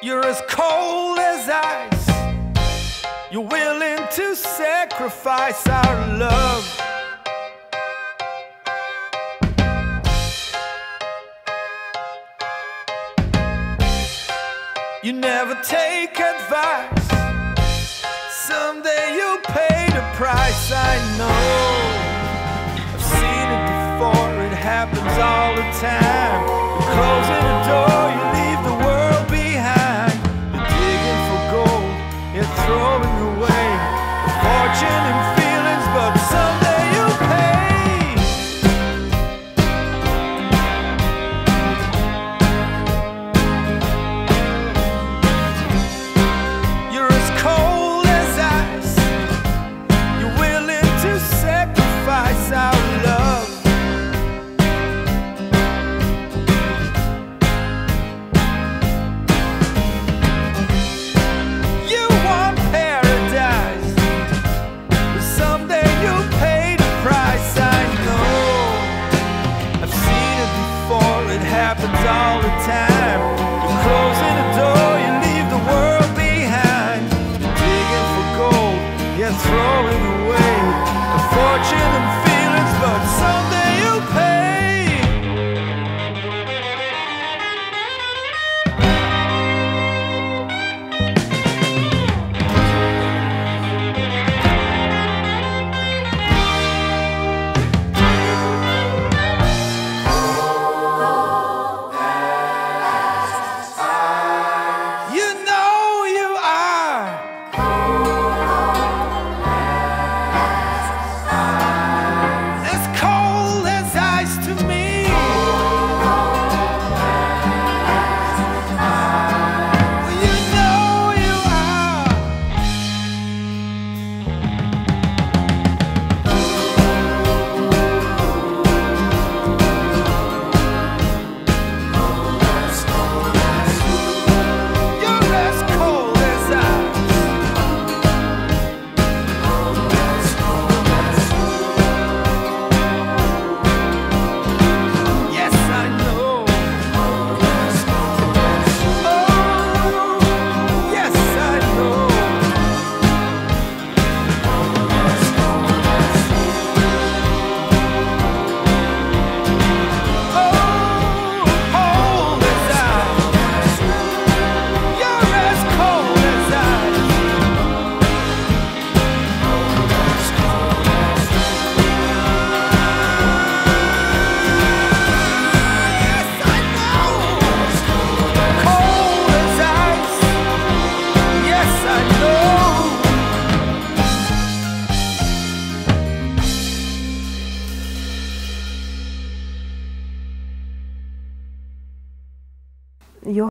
You're as cold as ice. You're willing to sacrifice our love. You never take advice. Someday you'll pay the price. I know, I've seen it before. It happens all the time. You're closing the door, you leave the world behind. You're digging for gold, you're throwing away the fortune and feelings, but someday you'll pay. You're as cold as ice. You're willing to sacrifice our love. You want paradise, but someday you'll pay the price. I know, I've seen it before. It happens all the time. You're closing the door, you leave the world behind. You're digging for gold, you're throwing away the fortune and feelings, but someday you'll pay. You know you are. As cold as ice to me. Well, you know you are. You're as cold as ice. Yes, I know. Oh, yes, I know. Oh, cold as ice. You're as cold as ice. Yes, I know. Cold as ice. Yes, I know.